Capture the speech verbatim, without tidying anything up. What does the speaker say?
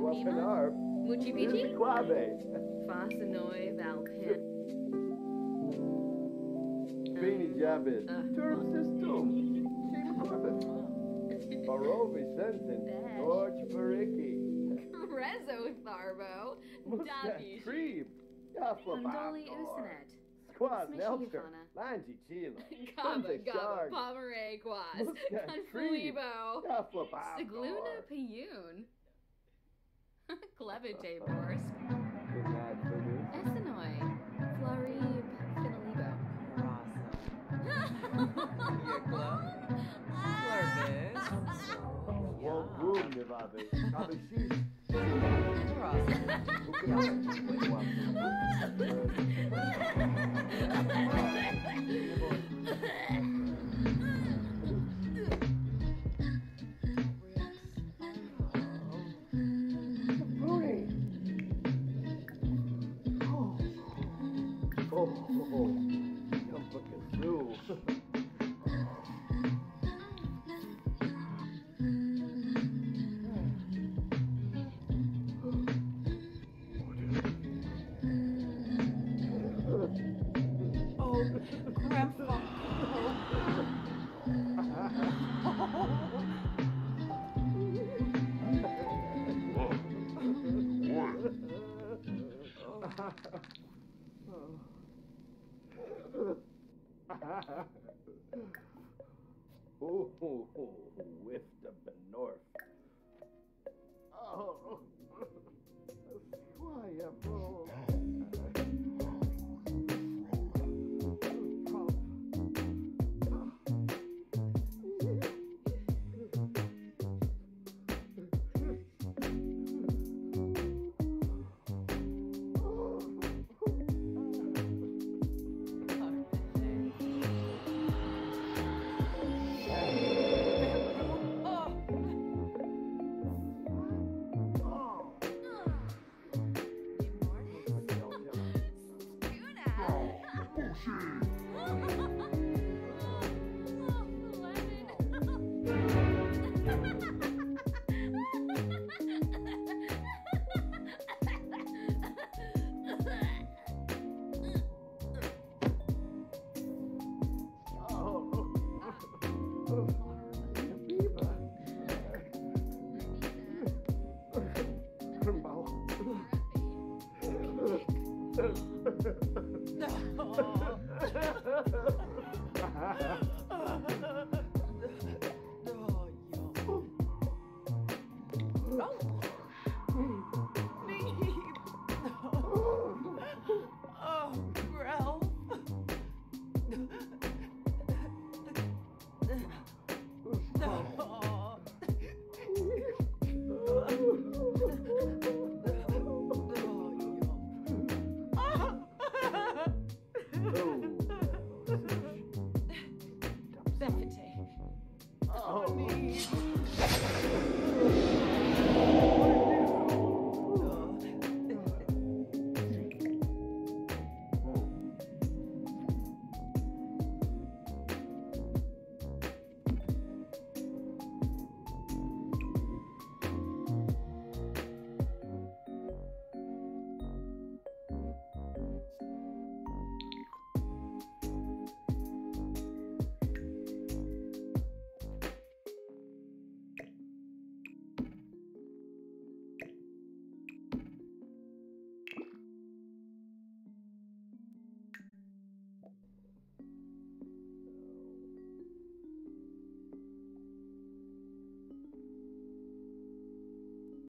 Wapanar. Muchi Pichi? Quabe. Fasanoi Valpin. Beanie Jabez. Term system. Team Quabbin. Barovi Sensen. George Baricki. Rezo Tharbo. Muscat Trebe. Yafla Condoli Usanet. Squaz Smishy Nelster. Ivana. Langy Chila. Gaba Gaba. Pomeray Quaz. Confluibo. Yafla Sigluna Payun. Clevite Borsk. Good night, Figures. Essenoi. Florib Finalibo. Well, room, Nivabe. Kabishi. Oh, oh, oh. Come fucking through. Oh, Grandpa. Oh, oh, oh, whiffed up the north. Oh, why, bro? Oh,